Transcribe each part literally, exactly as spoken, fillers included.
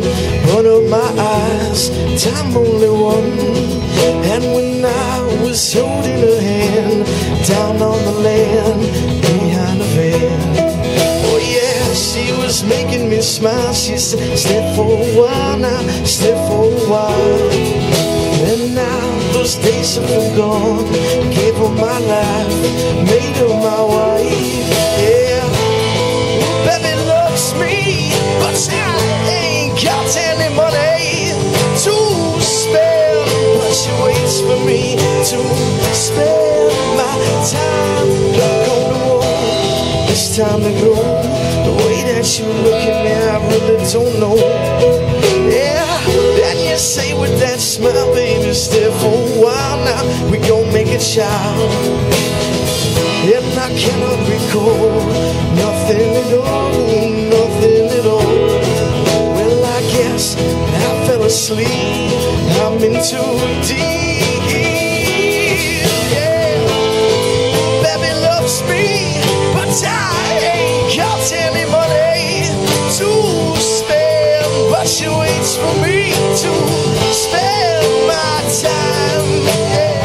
Run up my eyes, time only one. And when I was holding her hand down on the land behind the van, oh yeah, she was making me smile. She said, stay for a while now, stay for a while. And now those days have gone. Gave her my life, made her my wife. Yeah, baby loves me, but I ain't got any money to spare. But she waits for me to spend my time. Come to war, it's time to go. The way that you look at me, I really don't know. Yeah, and you say with that smile, baby, stay for a while now. We gon' make a child. And I cannot recall nothing at all, nothing at all. Well, I guess I fell asleep. I'm in too deep. Yeah, baby loves me, but I ain't got any money to spend. But she waits for me to spend my time. Yeah.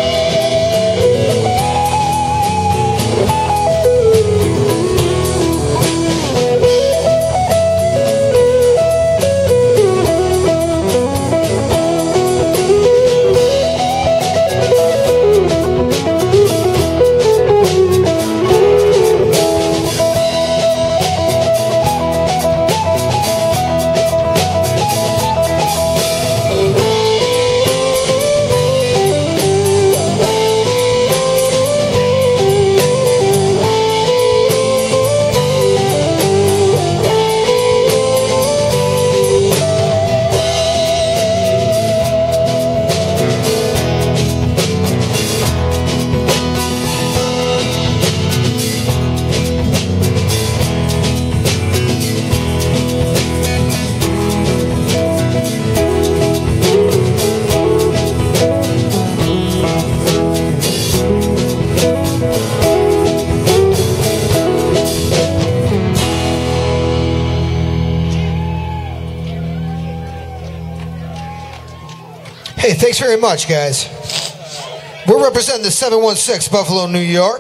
Hey, thanks very much, guys. We're representing the seven one six, Buffalo, New York.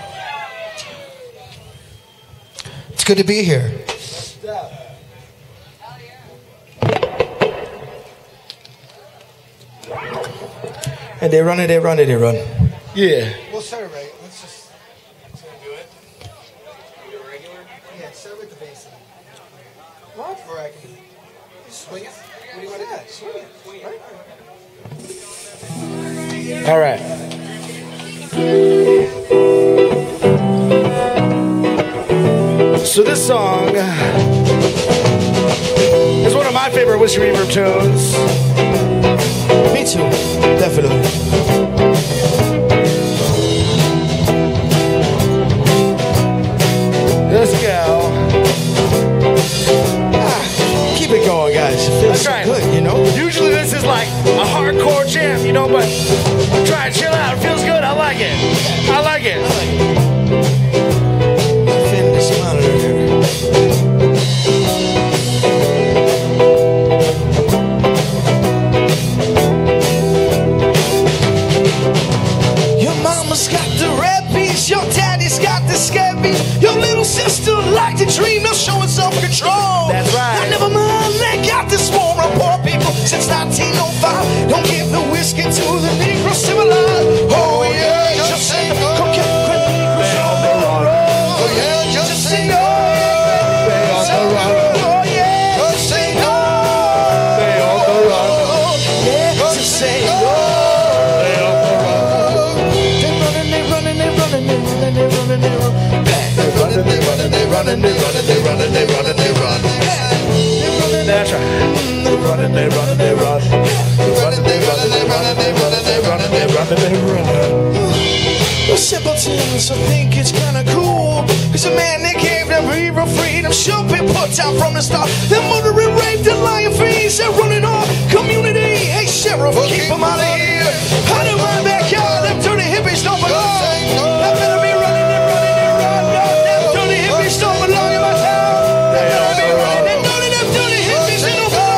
It's good to be here. And they run it, they run it, they run. Yeah. We'll celebrate. Let's just let's do it. Do a regular? Yeah, celebrate the bass. What? Or I can swing it? What do you want to do? Swing it. Swing it. All right. So this song is one of my favorite Whiskey Reverb tunes. Me too, definitely. Let's go. Ah, keep it going, guys. It feels so good, you know? Usually this is like a hardcore jam, you know, but try and chill out. It feels good. I like it. I like it. I like it. Fin this monitor here. Your mama's got the rabies, your daddy's got the scabies, your little sister like to dream of showing self-control. That's right. Now, never mind, they got this war on poor people since nineteen oh five. Don't give the whiskey to the Negro civilized. Oh yeah, just say no. Cocaine, crack, Negroes on the run. Oh yeah, just say no. They on the run. Oh yeah, just say no. They on the run. Yeah, just say no. They on the run. They running, they running, they running, they running, they running, they run. They running, they running, they running, they running, they running, they running, they run. That's right. They running, they running, they run. They running, they running, they running, they running, they running, they running, they run. The simpletons, I think it's kinda cool, cause the man that gave them real freedom should be put down from the start. They're murdering, raped, and lying fees. They're running our community. Hey, sheriff, keep them out of here. Out of my backyard, them dirty hippies don't belong. They better be running and running and running. No, them dirty hippies don't belong in my town. They better be running and running. Them dirty hippies, they don't belong.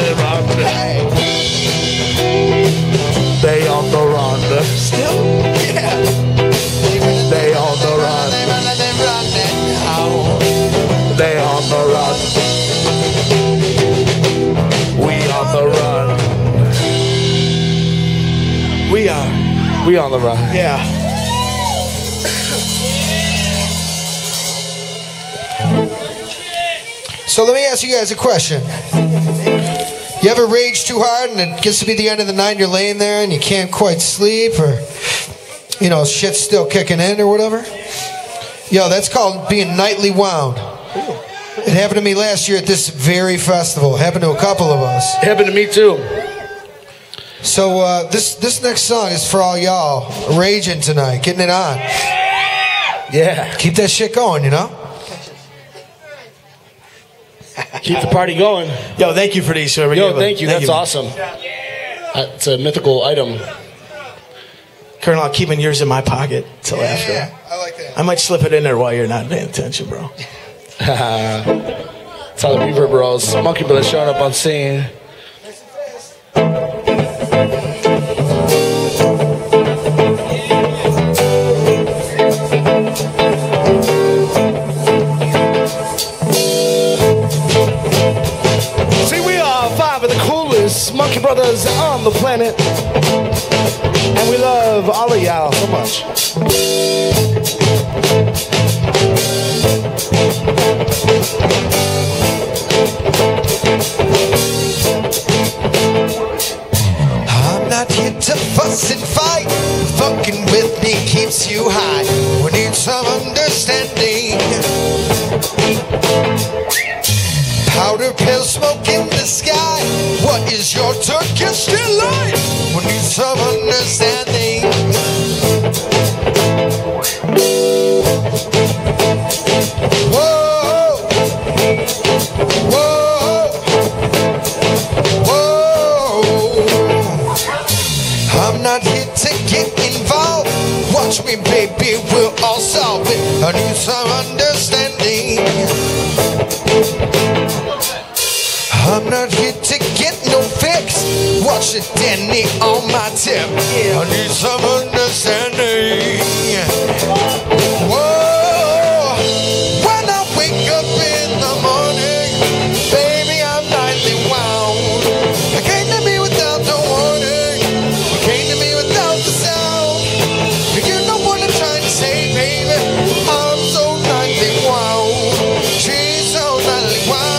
they run. They on the run. Still? Yeah. They on the run. They run, they run, they on the run. We on the run. We are. We on the run. Yeah. So let me ask you guys a question. You ever rage too hard and it gets to be the end of the night and you're laying there and you can't quite sleep, or, you know, shit's still kicking in or whatever? Yo, that's called being nightly wound. It happened to me last year at this very festival. It happened to a couple of us. It happened to me too. So uh, this this next song is for all y'all raging tonight, getting it on. Yeah. Keep that shit going, you know? Keep the party going. Yo, thank you for these. Yo, Yo, thank you. Thank That's you. Awesome. Uh, it's a mythical item. Colonel, I'm keeping yours in my pocket till yeah, after. Yeah, I like that. I might slip it in there while you're not paying attention, bro. It's how the Reverb Bros. Monkey Brothers showing up on scene. Monkey Brothers on the planet, and we love all of y'all so much. I'm not here to fuss and fight. Fucking with me keeps you high. We need some understanding. Powder pill smoke in the sky. What is your Turkish delight? We need some understanding. Whoa, whoa, whoa. I'm not here to get involved. Watch me, baby, we'll all solve it. I need some understanding. I'm not here to get no fix. Watch the Danny on my tip. I need some understanding. Whoa, when I wake up in the morning, baby, I'm nightly wound. You came to me without the warning. You came to me without the sound. You know what I'm trying to say, baby. I'm so nightly wound. She's so nightly wound.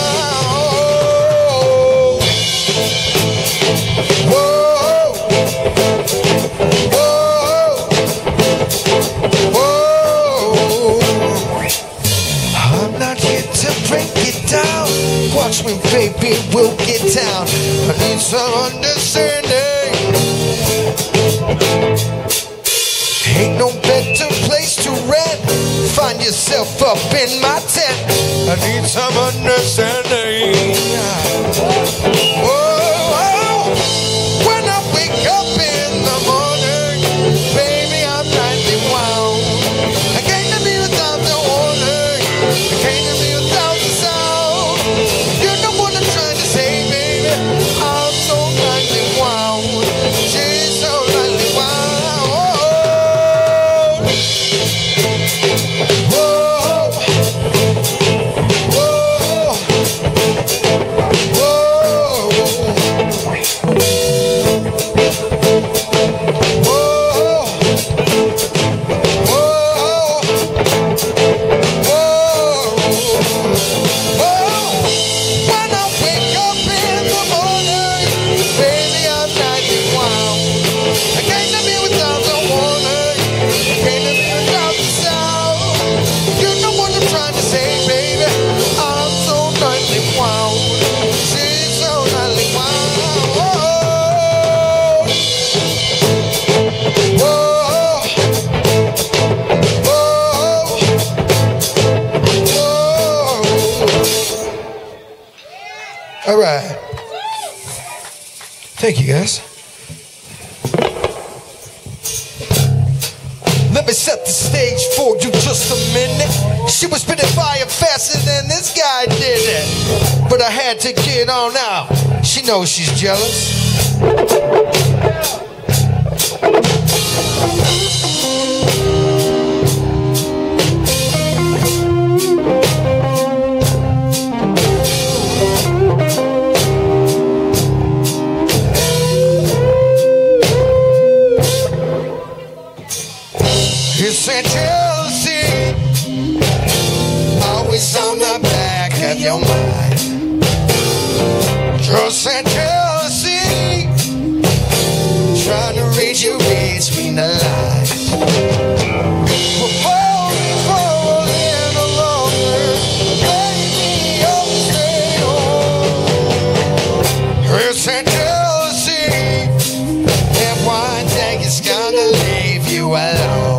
Watch me, baby, we'll get down. I need some understanding. Ain't no better place to rent. Find yourself up in my tent. I need some understanding. Whoa, when I wake up in the morning, baby, I'm nightly wound. I came to be without the warning. I came to be without the sound. You know what I'm trying to say, baby. I'm so nightly wound. She's so nightly wound. Whoa, whoa, whoa. All right. Thank you, guys. Let me set the stage for you just a minute. She was spitting fire faster than this guy did it. But I had to get on out. She knows she's jealous. It's a jealousy, always on the back of your mind. Just a jealousy, trying to read you between the lines. We're falling for a little longer, baby, you'll stay home. It's a jealousy, and one day it's gonna leave you alone.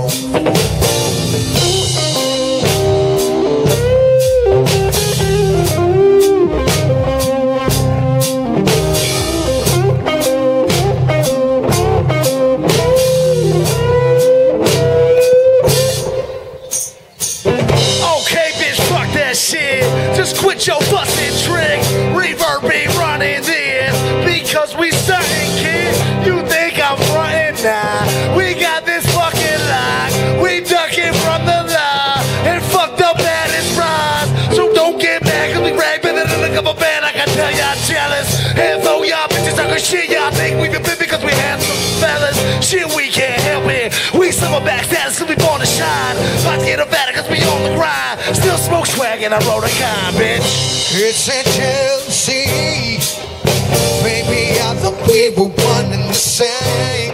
Just quit your fussing trick. Reverb be running this because we starting, kid. You think I'm frontin' now? We got this fucking line. We ducking from the law and fucked up at its rise. So don't get mad cause we rag better than a couple band. I can tell y'all jealous. And though y'all bitches talking shit, y'all think we been big because we handsome fellas. Shit, we can't help it. We silverback status cause we born to shine. About to get a better cause we on the grind. Still smoke swag and I roll a con, bitch. It's a jealousy. Baby, I thought we were one and the same.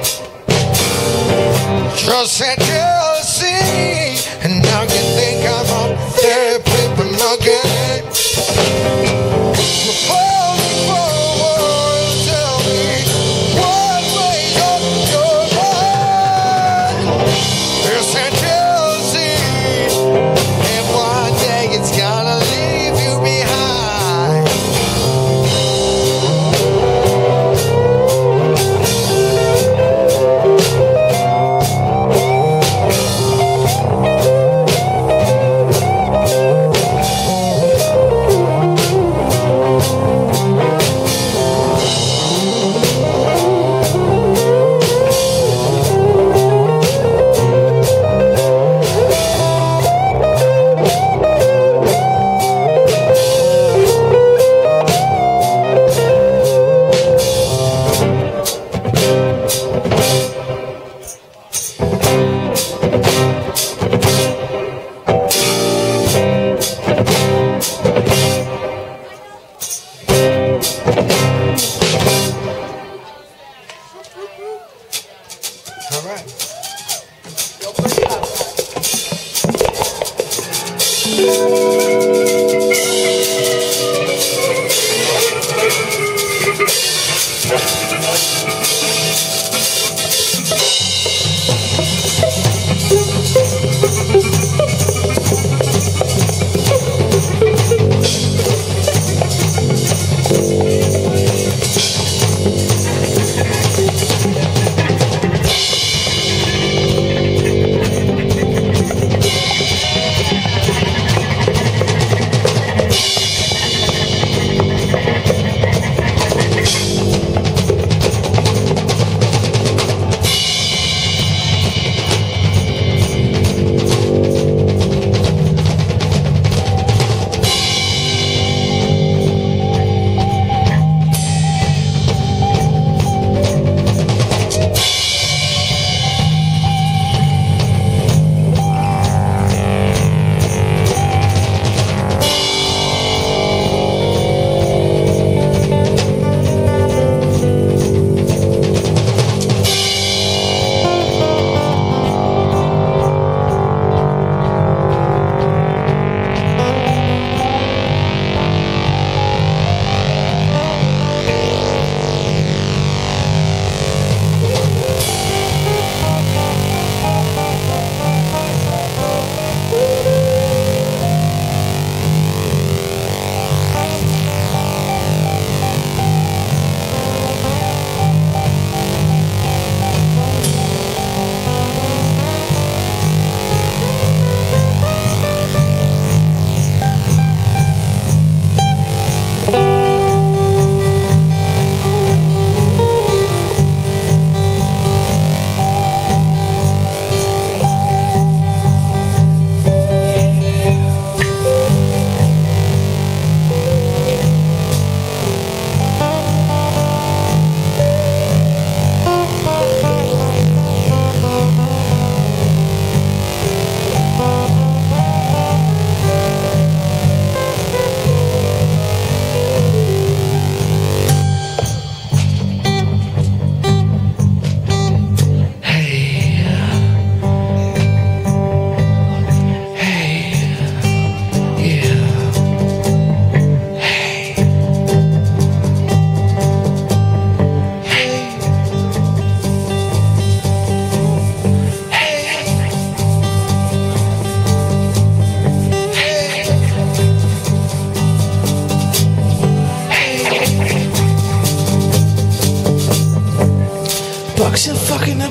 Just a jealousy. And now you think I'm on there flipping my game. We're falling for a world. Tell me what way up your mind. It's a jealousy. And one day it's gonna leave you behind. All right.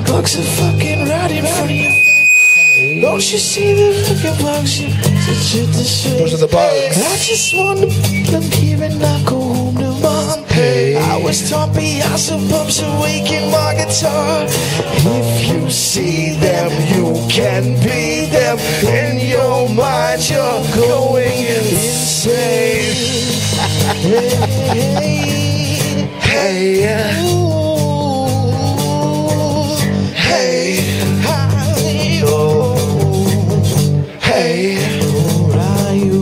bugs are fucking right in front of you. Don't you see the fucking bugs? Those are the bugs. I just want to put them here and not go home to mom. Hey. I was taught Beelzebub's awake in my guitar. If you see them, you can be them. In your mind, you're going insane. Hey, hey, hey, hey, hey, oh, hey, where are you?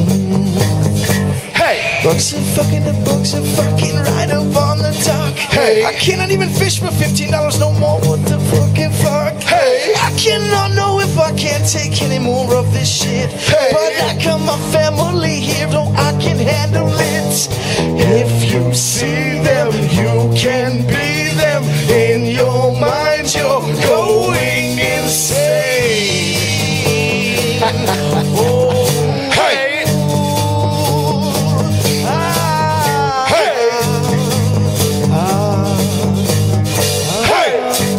Hey, bugs are fucking, the bugs are fucking right up on the dock. Hey, I cannot even fish for fifteen dollars no more. What the fucking fuck? Hey, I cannot know if I can't take any more of this shit. Hey, but I got my family here, so I can handle it. If you see them, you can be them. In your mind, you're going insane. Oh, hey, ah, hey, ah, hey,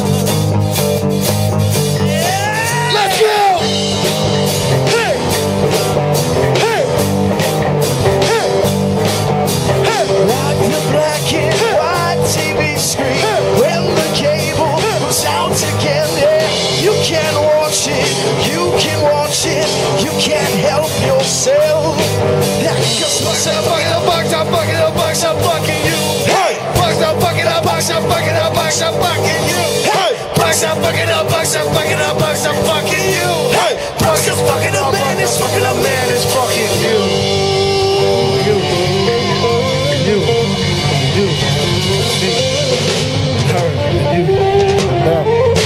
yeah. Let's go. Hey, hey, hey, hey. Like the black and white T V screen when the cable goes out again. Yeah, you can watch it, you can watch it, you can't help yourself. That's because I'm fucking up, bugs, I'm fucking up, bugs, I'm fucking you. Hey, bugs, I'm fucking up, bugs, I'm fucking up, bugs, I'm fucking you. Hey, bugs, I'm fucking up, bugs, I'm fucking up, bugs, I'm fucking you. Hey, bugs, I'm fucking up, man, it's fucking up, man, it's fucking you. You, you, you, me, her, you, them.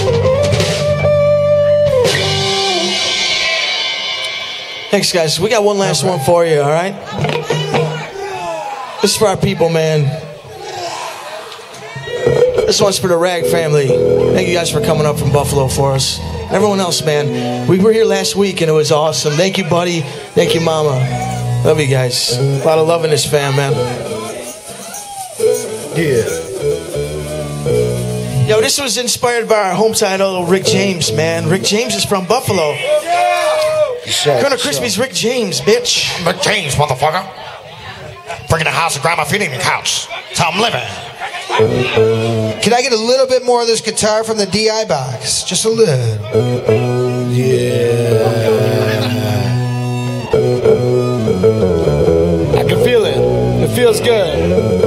Thanks, guys. We got one last one for you, all right? This is for our people, man. This one's for the Rag family. Thank you guys for coming up from Buffalo for us. Everyone else, man. We were here last week, and it was awesome. Thank you, buddy. Thank you, mama. Love you guys. A lot of love in this fam, man. Yeah. Yo, this was inspired by our hometown idol, Rick James, man. Rick James is from Buffalo. Colonel Crispy's Rick James, bitch. Rick James, motherfucker. Freaking the house and grab my feet in the couch. That's how I'm living. Can I get a little bit more of this guitar from the D I box? Just a little. Yeah. I can feel it. It feels good.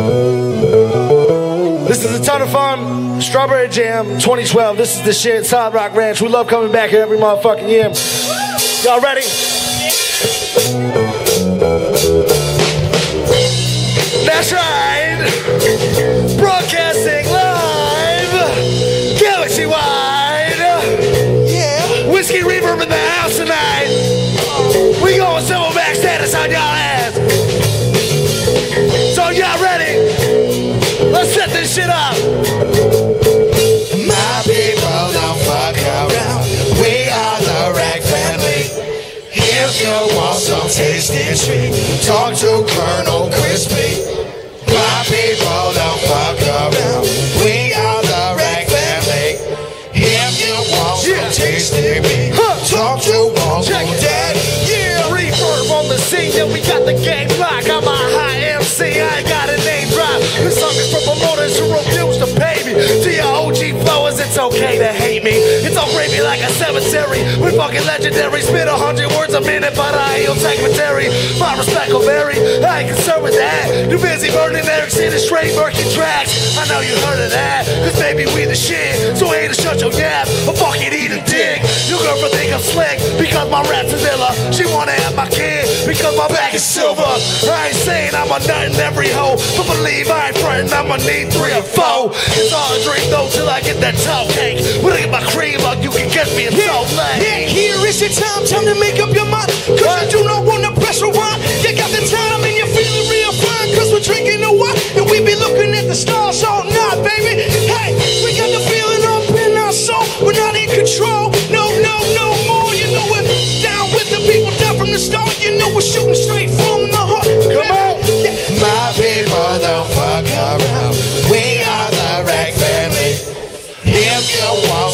This is a ton of fun. Strawberry Jam twenty twelve. This is the shit. Solid Rock Ranch. We love coming back here every motherfucking year. Y'all ready? That's right. Broadcasting live, galaxy wide. Yeah. Whiskey Reverb in the house tonight. We going silverback status on y'all ass. So y'all ready? Let's set this shit up. My people don't fuck around. We are the Rag family. If you want some tasty treat, talk to Colonel Crispy. My people don't fuck around. We are the Rag family. If you want some Yeah. tasty meat, talk to Uncle Daddy. Yeah, Reverb on the scene, yeah, we got the game locked. I'm a high M C, I ain't got a name drop. This song is for promoters who refuse to pay me. To your O G flowers, it's okay to hate me. It's all gravy like a cemetery. We fucking legendary, spit a hundred words a minute, but I ain't secretary. My respect will vary, I ain't concerned with that. You busy burning Eric's in the straight murky tracks. I know you heard of that, cause baby we the shit. So haters shut your yap, or fucking eat a dick. Your girlfriend think I'm slick, because my rap's is illa. She wanna have my kid, because my back is silver. I ain't saying I'm a nut in every hoe, but believe I ain't frontin', I'ma need three or four. It's all a dream though, till I get that toe cake. When I get my cream up, you can get me in so late. Yeah, here is your time, time to make up your mind. Cause you do not want to press rewind. You got the time and you're feeling real fine. Cause we're drinking the wine and we be looking at the stars all night, baby. Hey, we got the feeling up in our soul. We're not in control. No, no, no more. You know we're down with the people down from the start. You know we're shooting straight from the heart. Come on. Yeah. My people don't fuck around. We are the Rag family. If you want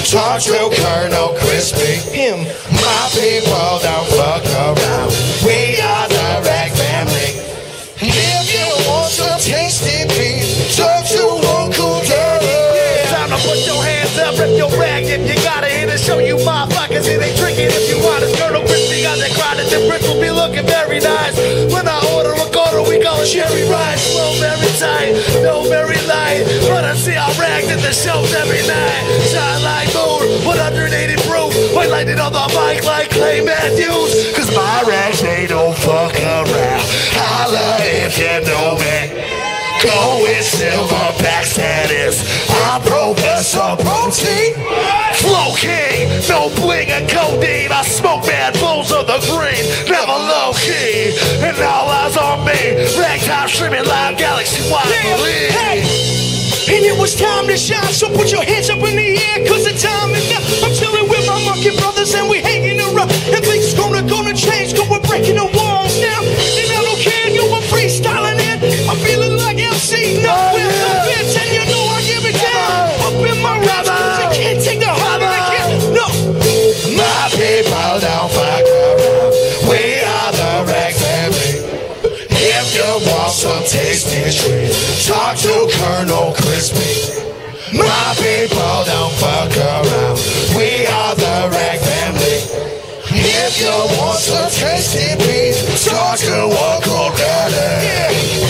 Talk to Colonel Crispy. Him. My people don't fuck around. We are the Rag Family. If you want some tasty beef, talk to Uncle Daddy. Yeah. Time to put your hands up, rip your rag if you got it. Here to show you motherfuckers it ain't drinking if you want it. Colonel Crispy got that crowd and the bricks will be looking very nice. When I order a quarter, we call it cherry rice. Slow, very tight, no very light. But I see our rags at the shows every night. Shine like moon, one hundred eighty proof. White lighted on the mic like Clay Matthews. Cause my rags, they don't fuck around. Holla if you know me. Go with silverback status. I'm Professor Protein. Flow King, no bling and codeine. I smoke bad bulls of the green. Never low key, and all eyes on me. Ragtime streaming live galaxy-wide. Yeah, hey. And it was time to shine, so put your hands up in the air, cause the time is now. I'm chilling with my monkey brothers and we hanging around. And things gonna, gonna change, cause we're breaking the walls now. And I don't care, you were freestyling it. I'm feeling like M C, no oh, with the bitch. And you know I give it down. Up in my raps, cause you can't take the heart of the kid. No. My people don't fuck around. We are the Rag Family. If you want some tasty treats, talk to Colonel Crispy. My people don't fuck around. We are the Rag Family. If you want some tasty beef, talk to Uncle Daddy.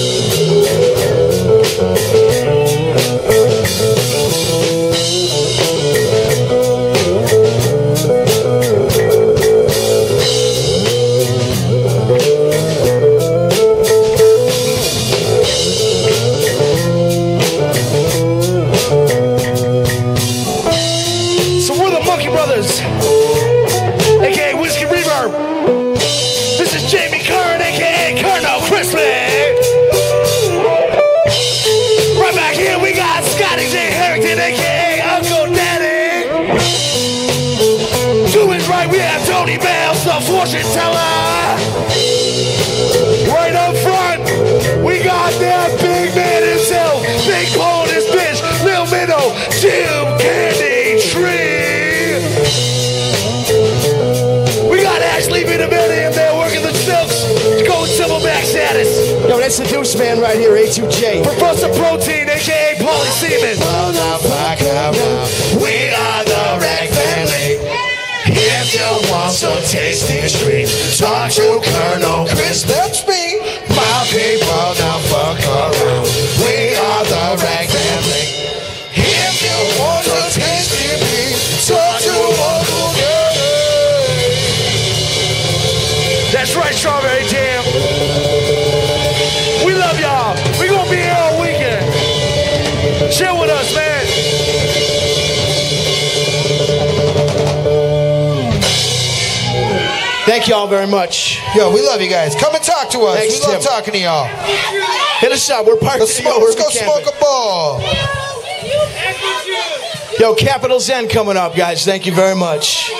So we're the Monkey Brothers, aka Whiskey Reverb. This is Jamie Kern, aka Colonel Crispy. Right back here we got Scotty J. Harrington, aka Uncle Daddy. To his right we have Tony Bales, the fortune teller. Right up front we got that big man himself, Big Paul and his bitch, Lil Minnow, Jim Candy Tree. We got Ashley Vitametti in there working the silks. Go silverback status. Yo, that's the Deuce Man right here, A two J. Professor Protein, aka Paulie Seaman. We are the Rag Family. If you want some tasty treats, talk to Colonel Chris. That's me. My people don't fuck around. We are the Rag Family. If you want some tasty treats, talk to Uncle Daddy. That's right, Strawberry Jam. We love y'all. We gonna be here all weekend. Chill with us, man. Thank y'all very much. Yo, we love you guys. Come and talk to us. Thanks, we love Tim. talking to y'all. Hit us up. We're part Let's of the smoke, let's go smoke a ball. Yo, Capital Zen coming up, guys. Thank you very much.